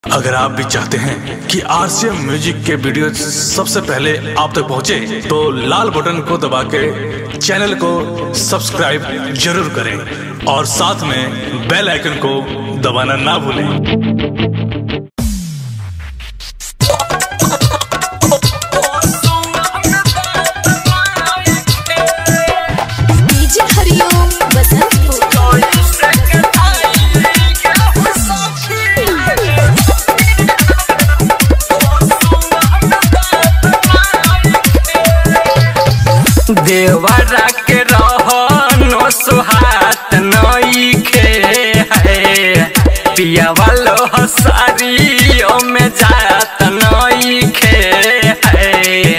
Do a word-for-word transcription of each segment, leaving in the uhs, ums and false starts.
अगर आप भी चाहते हैं कि आरसीएम म्यूजिक के वीडियो सबसे पहले आप तक पहुंचे, तो लाल बटन को दबा के चैनल को सब्सक्राइब जरूर करें और साथ में बेल आइकन को दबाना ना भूलें। देवरा के रहनो सुहात नइखे है, पिया वालो हसारियों में जात नइखे है।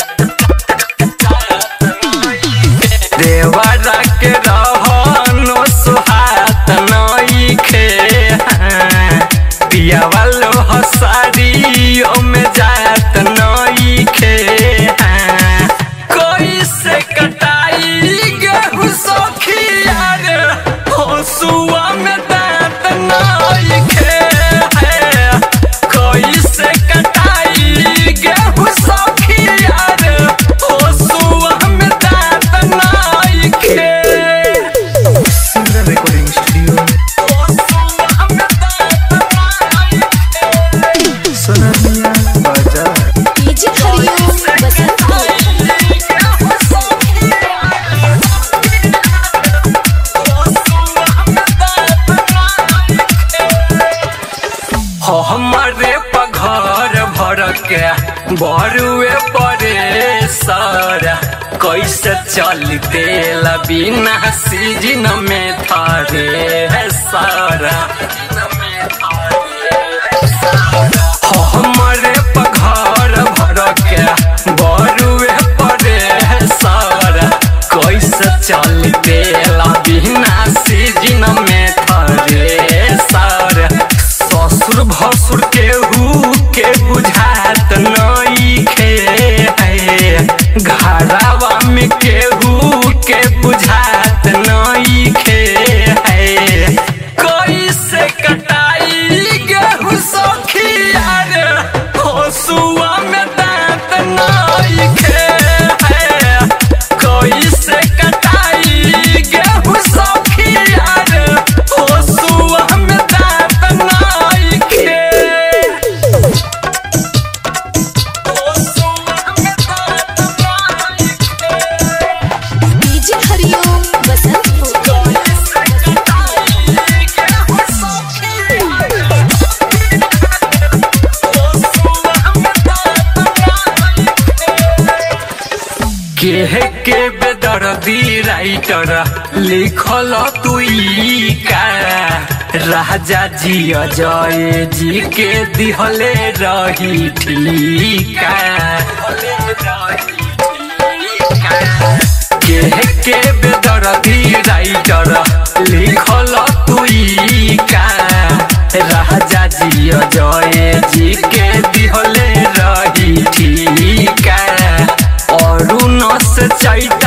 देवरा के रहनो सुहात नइखे है, पिया वालो हसारियों में जात नइखे है। हमारे पघर भर के बरुए परे सर, कैसे चलते बिना सीजन में थारे सर। हमारे पघर भर के बरुए परे सर, कैसे चलते बिना सीजन में थारे सर। ससुर भसुर केहू के बुझात नइखे है, घरवा में केहू के बुझात नइखे है। कैसे कटाई गेहूं सखिया रे, हसुआ में दांत नइखे है। कैसे कटाई गेहूं सखिया रे, हसुआ में दांत नइखे। केह के बेदर्दी राइटर लिखल तुई का, राजा जी अजय जी के दिहले रही ठीका। केह के बेदर्दी राइटर लिखल तुई का, राजा जी अजय जी के दिहले रही ठीका। और नस चैत